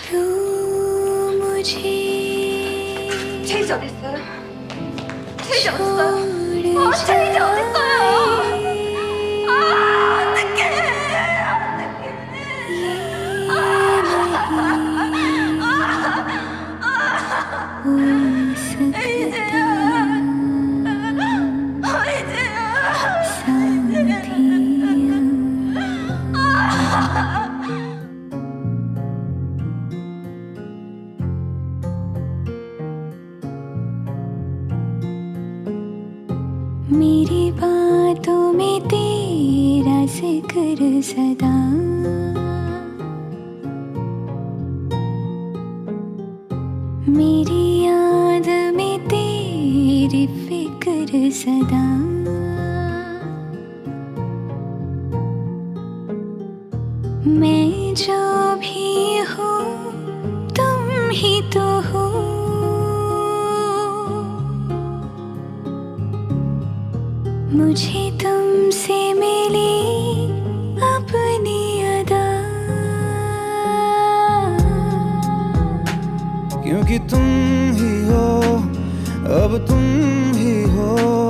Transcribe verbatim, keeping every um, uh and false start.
또 무지 체이지 어딨어요? 체이지 어딨어요? 어, 체이지 어딨어요? 아, 어떡해! मेरी बातों में तेरा जिक्र सदा, मेरी याद में तेरी फिक्र सदा। मैं जो भी हूँ तुम ही तो हो, मुझे तुमसे मिली अपनी अदा। क्योंकि तुम ही हो, अब तुम ही हो।